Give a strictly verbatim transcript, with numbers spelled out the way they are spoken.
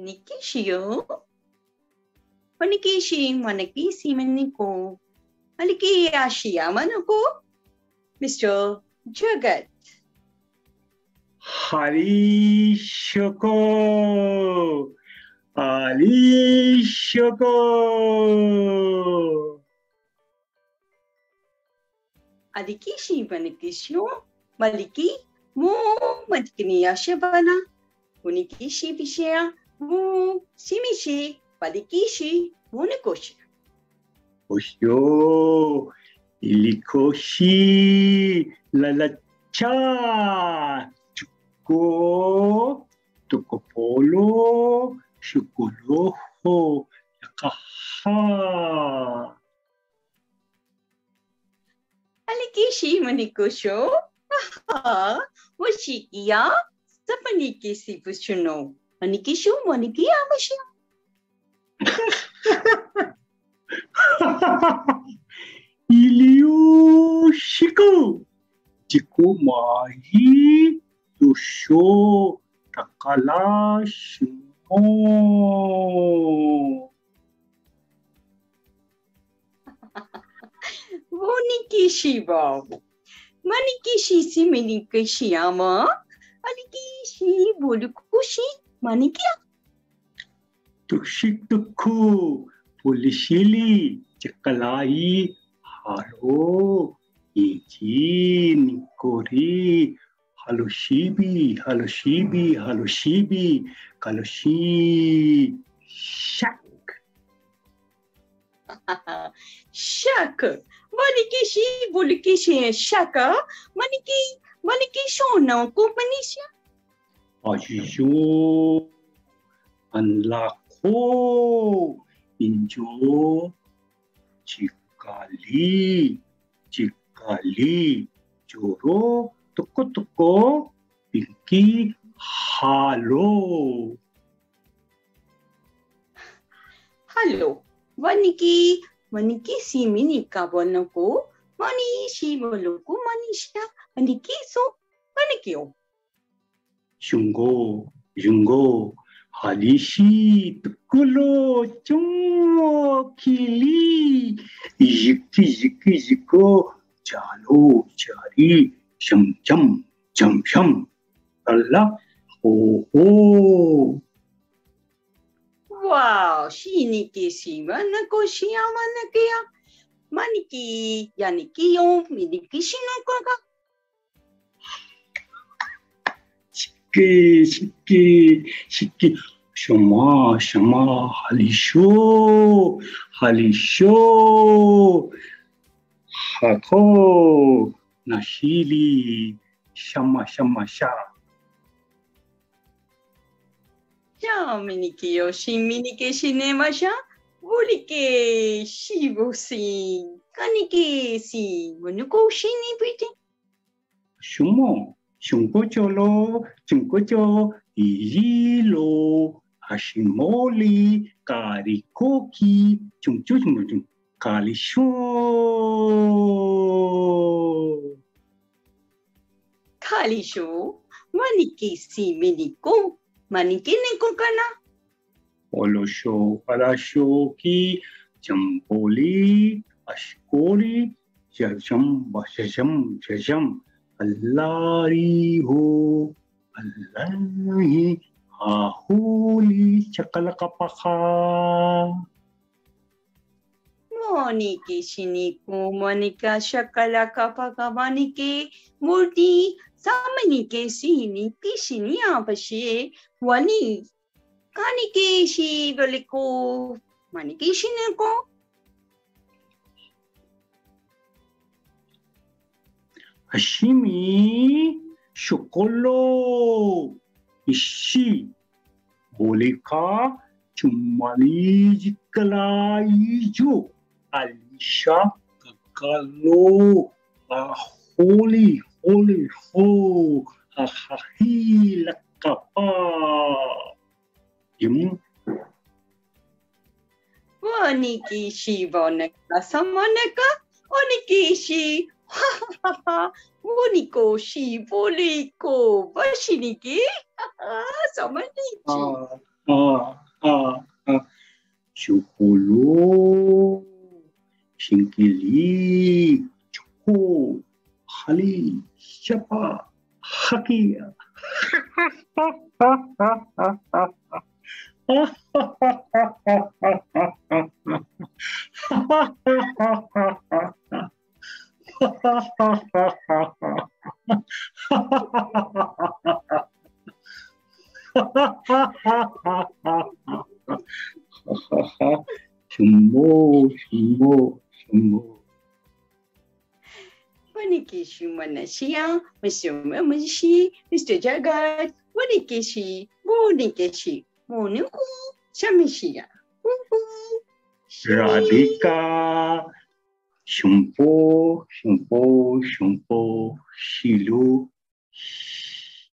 Manikishio. Manikishi, Manakisi, Maniko. Maliki Ashia Manako. Mister Jagat. Hari Shoko. Hari Shoko. Adikishi Manikishio. Maliki. Mo Matikini Ashabana. Unikishi Vishia. Mo Simishi. Padikishi. Munikoshi. Osho. Ilikoshi. Lalacha. Chuko. Tokopolo. Shukoloho. Yakaha. Alikishi Manikosho. Aha. Washikia. Sapanikisi Pushuno. Manikishu Manikia Mashia. Iliu Shiku. Chiku Mahi. Yusho. Takala Shimo. Wonikishi Bob. Manikishi Siminikishi Ama. Alikishi Bulukushi Manikia. Tushituku. Pulishili. Chakalai. Haro. Iji. Nikori. Haloshibi. Haloshibi. Haloshibi. Kaloshi. Shak. Shaka. Manikishi Bulukishi Shaka. Maniki. Manikisho no Kupanisha. Ajo. Anlako. Injo. Chikali. Chikali. Joro. Toko toko. Pinky. Halo. Hello. Maniki. Maniki Siminika Bonoko. Mani Shivoloku Manisha. Manikiso. Manikio. Shungo. Jungo. Halishi. Tukulo. Chungo. Kili. Jiki jiki jiko. Chalo. Chari. Sham cham. Cham cham. Allah. Ho ho. Wow. Shiniki Shima Nakoshia Manakia. Maniki. Yanikio. Minikishinoka. Shiki, shiki, shiki. Shama, shama, halisho, halisho. Hako, nashili, shama, shama, sha. Ya Minikio Shiminike Shinemasha. Vulike Shivosi. Kanike si. Munuko Shini Pretty. Shumo. Shunkocholo, chunkocho, ijilo, hashimoli, karikoki, chunchuchumuchum, kalisho. Kalisho, maniki si miniko, maniki neko kana. Olosho, parashoki, champoli, ashkori, jajam, bashajam, jajam. Allari ho, Allahi, ahuli, chakalakapaka. Moniki shiniku, monika shakalakapaka, maniki, murti, samanike sini, kishini apashe, wani, kanike shi veliko, maniki shineko. Hashimi, shokolo, ishi, boleka, chumali, jikala, ijo, alisha, kakalo, aholi, holi, ho, ahahi, lakapa. Yum. Moniki shi boneka, samaneka, oniki shi. Ha ha ha! Moniko shi boliko bashiniki. Samaniki. ah, ah, ah. Chukulu, Shinkili, Chuku, Hali, Shapa, Haki. Shumbo, shumbo, shumbo. Wanikishi Manashia, Mister Mamashi, Mister Jagat, Wanikishi, Wanikishi, Woniku, Shamishia. Radhika, Shumpo, Shumpo, Shumpo, Shilu,